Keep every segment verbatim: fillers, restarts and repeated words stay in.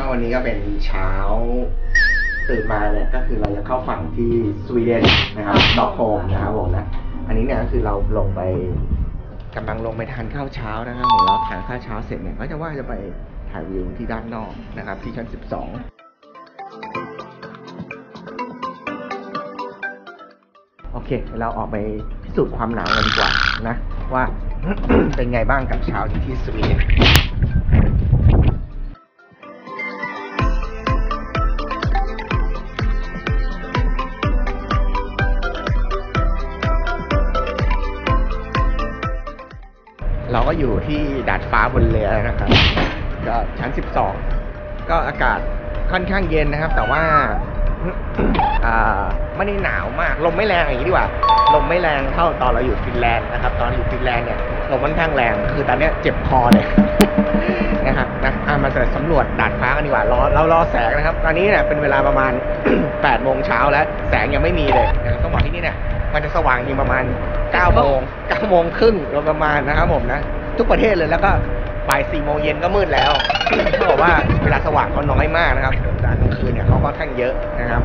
วันนี้ก็เป็นเช้าตื่นมาเนี่ยก็คือเราจะเข้าฝั่งที่สวีเดนนะครับสต็อกโฮล์มนะครับผมนะอันนี้เนี่ยก็คือเราลงไปกำลังลงไปทานข้าวเช้านะครับผมแล้วทานข้าวเช้าเสร็จเนี่ยก็จะว่าจะไปถ่ายวิวที่ด้านนอกนะครับที่ชั้นสิบสองโอเคเราออกไปพิสูจน์ความหนาวกันดีกว่านะว่า เป็นไงบ้างกับเช้าที่สวีเดนเราก็อยู่ที่ดาดฟ้าบนเรือนะครับก็ชั้นสิบสองก็อากาศค่อนข้างเย็นนะครับแต่ว่าไม่ได้หนาวมากลมไม่แรงอย่างนี้ดีกว่าลมไม่แรงเท่าตอนเราอยู่ฟินแลนด์นะครับตอนอยู่ฟินแลนด์เนี่ยลมค่อนข้างแรงคือตอนนี้เจ็บคอเลย นะครับนะมาสำรวจดาดฟ้ากันดีกว่ารอเรารอแสงนะครับตอนนี้เนี่ยเป็นเวลาประมาณ แปดโมงเช้าแล้วแสงยังไม่มีเลยนะต้องบอกที่นี่เนี่ยมันจะสว่างจริงประมาณเก้าโมงเก้าโมงครึ่งโดยประมาณนะครับผมนะทุกประเทศเลยแล้วก็บ่ายสี่โมงเย็นก็มืดแล้วเขาบอกว่าเวลาสว่างเขาน้อยมากนะครับกลางคืนเนี่ยเขาก็ค่อนข้างเยอะนะครับ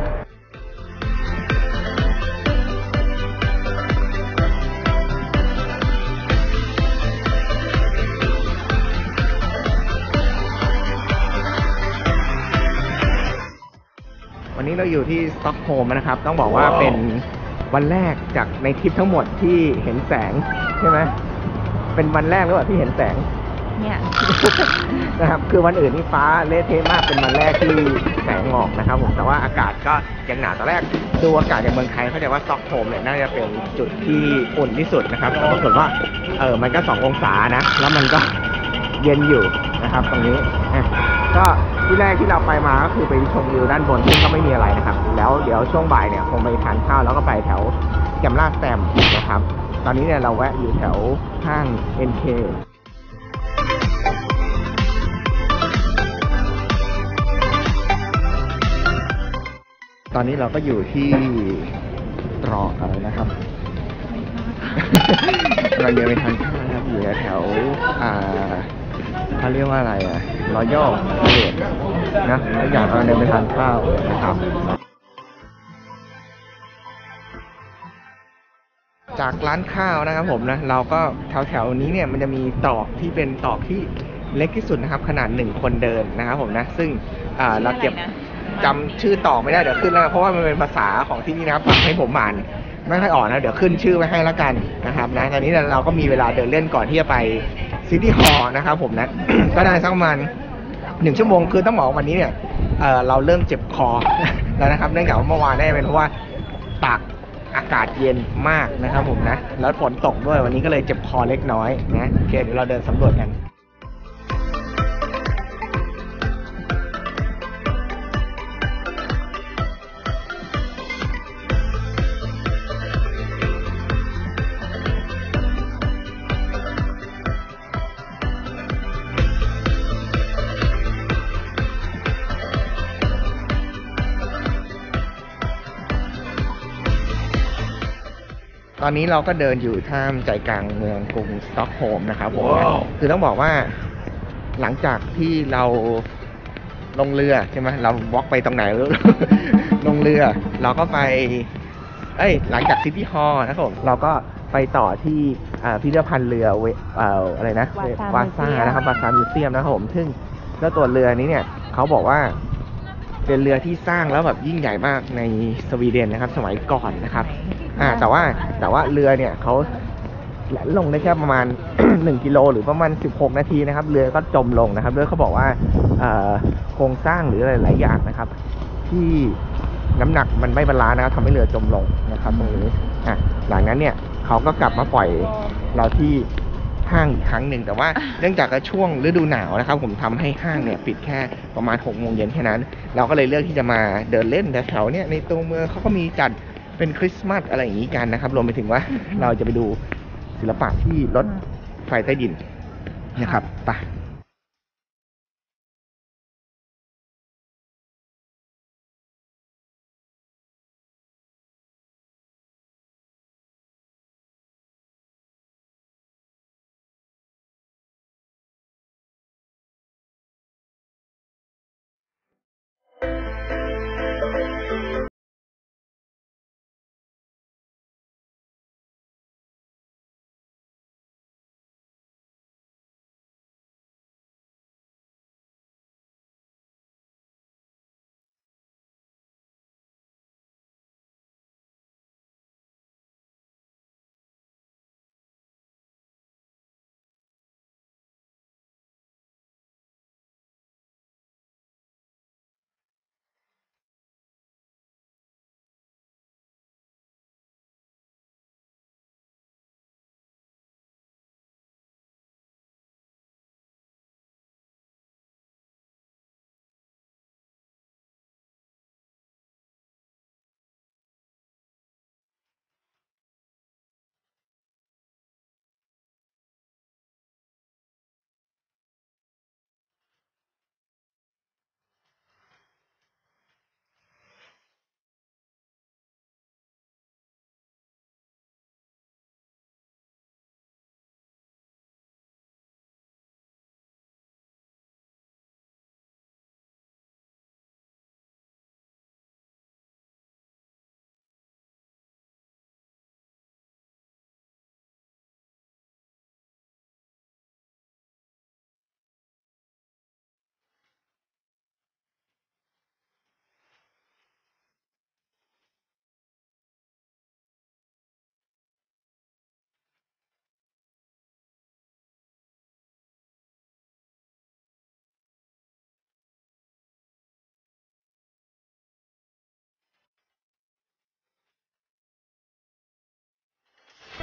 วันนี้เราอยู่ที่สต็อกโฮล์มนะครับต้องบอกว่าเป็นวันแรกจากในทริปทั้งหมดที่เห็นแสงใช่ไหมเป็นวันแรกหรือเปล่าที่เห็นแสงเนี่ยนะครับคือวันอื่นนี่ฟ้าเละเทะมากเป็นวันแรกที่แสงออกนะครับผมแต่ว่าอากาศก็ยังหนาวตอนแรกดูอากาศในเมืองไทยเขาจะว่าสต็อกโฮล์มเนี่ยน่าจะเป็นจุดที่อุ่นที่สุดนะครับแต่ปรากฏว่าเออมันก็สององศานะแล้วมันก็เย็นอยู่นะครับตรงนี้ก็ที่แรกที่เราไปมาก็คือไปชมวิวด้านบนซึ่งก็ไม่มีอะไรนะครับแล้วเดี๋ยวช่วงบ่ายเนี่ยคงไปทานข้าวแล้วก็ไปแถวแกมลาสแตมนะครับตอนนี้เนี่ยเราแวะอยู่แถวห้าง เอ็น เค ตอนนี้เราก็อยู่ที่ตรอกอะไรนะครับ เราเดินไปทานข้าวนะครับอยู่แถวอ่าเขาเรียกว่าอะไรอ่ะรอยัลเลดนะทุกอย่างเราเดินไปทานข้าวนะครับจากร้านข้าวนะครับผมนะเราก็แถวๆนี้เนี่ยมันจะมีตรอกที่เป็นตรอกที่เล็กที่สุดนะครับขนาดหนึ่งคนเดินนะครับผมนะซึ่งอ่าเราเก็บจำชื่อตรอกไม่ได้เดี๋ยวขึ้นแล้วเพราะว่ามันเป็นภาษาของที่นี่นะครับฟังให้ผมอ่านไม่ค่อยอ่อนนะเดี๋ยวขึ้นชื่อไว้ให้แล้วกันนะครับนะตอนนี้เราก็มีเวลาเดินเล่นก่อนที่จะไปซิตี้ฮอลล์นะครับผมนะ ก็ได้สักประมาณหนึ่งชั่วโมงคือต้องบอกวันนี้เนี่ย เออเราเริ่มเจ็บคอแล้วนะครับเนื่องจากว่าเมื่อวานได้เป็นเพราะว่าตากอากาศเย็นมากนะครับผมนะแล้วฝนตกด้วยวันนี้ก็เลยเจ็บคอเล็กน้อยนะโอเคเดี๋ยวเราเดินสำรวจกันตอนนี้เราก็เดินอยู่ท่ามใจกลางเมืองกรุงสต็อกโฮล์มนะครับผม wow. คือต้องบอกว่าหลังจากที่เราลงเรือใช่ไหมเราวอล์กไปตรงไหน ลงเรือเราก็ไปเอ้ยหลังจากซิตี้ฮอลล์นะครับผมเราก็ไปต่อที่พิพิธภัณฑ์เรือเวเอ่ออะไรนะวาซ่านะครับวาซ่ามิวเซียมนะครับผมซึ่งแล้วตัวเรือนี้เนี่ยเขาบอกว่าเป็นเรือที่สร้างแล้วแบบยิ่งใหญ่มากในสวีเดนนะครับสมัยก่อนนะครับอ่าแต่ว่าแต่ว่าเรือเนี่ยเขาแล่นลงได้แค่ประมาณ หนึ่งกิโลหรือประมาณสิบหกนาทีนะครับเรือก็จมลงนะครับเรือเขาบอกว่าโครงสร้างหรืออะไรหลายอย่างนะครับที่น้ำหนักมันไม่บาลานซ์นะครับทำให้เรือจมลงนะครับตรงนี้อ่ะหลังนั้นเนี่ยเขาก็กลับมาปล่อยเราที่ห้างอีกครั้งหนึ่งแต่ว่าเนื่องจากช่วงฤดูหนาวนะครับผมทำให้ห้างเนี่ยปิดแค่ประมาณหกโมงเย็นแค่นั้นเราก็เลยเลือกที่จะมาเดินเล่นแถวๆเนี่ยในตัวเมืองเขาก็มีจัดเป็นคริสต์มาสอะไรอย่างนี้กันนะครับรวมไปถึงว่าเราจะไปดูศิลปะที่รถไฟใต้ดินนะครับไป